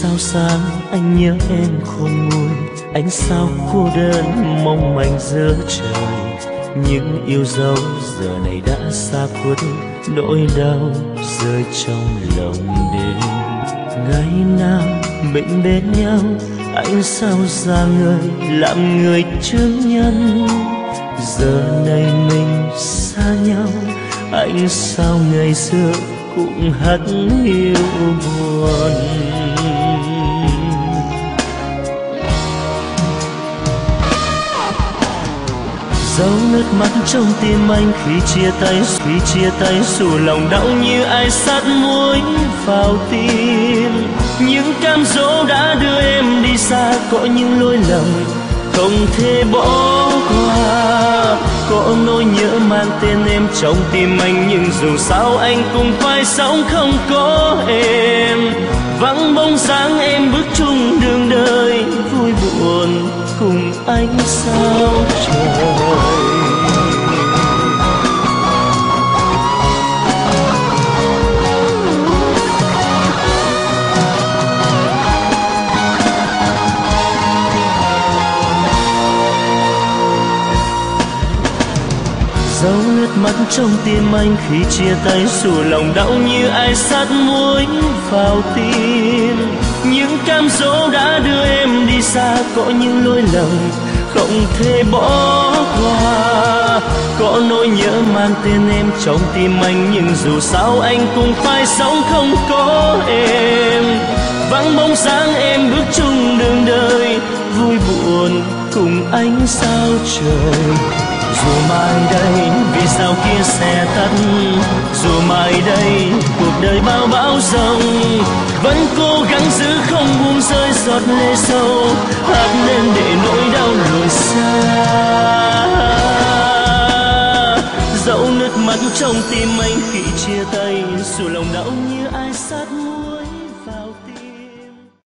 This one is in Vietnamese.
sao sáng anh nhớ em khôn nguôi, anh sao cô đơn mong manh giữa trời. Những yêu dấu giờ này đã xa khuất, nỗi đau rơi trong lòng đêm. Ngày nào mình bên nhau, anh sao ra người làm người chứng nhân. Giờ này mình xa nhau, anh sao ngày xưa cũng hắt hiu buồn. Dấu nước mắt trong tim anh khi chia tay dù lòng đau như ai sát muối vào tim. Những cam dỗ đã đưa em đi xa, có những lỗi lầm không thể bỏ qua. Có nỗi nhớ mang tên em trong tim anh, nhưng dù sao anh cũng phải sống không có em. Vắng bóng dáng em bước chung đường đời, vui buồn cùng anh sao trời. Dấu nước mắt trong tim anh khi chia tay, dù lòng đau như ai sát muối vào tim. Những cam dỗ đã đưa em đi xa, có những lỗi lầm không thể bỏ qua. Có nỗi nhớ mang tên em trong tim anh, nhưng dù sao anh cũng phải sống không có em. Vắng bóng dáng em bước chung đường đời, vui buồn cùng anh sao trời. Dù mai đây vì sao kia sẽ tắt, dù mai đây cuộc đời bao bão giông, vẫn cố gắng giữ không buông rơi giọt lệ sâu, hát lên để nỗi đau lùi xa. Dẫu nước mắt trong tim anh khi chia tay, dù lòng đau như ai sát muối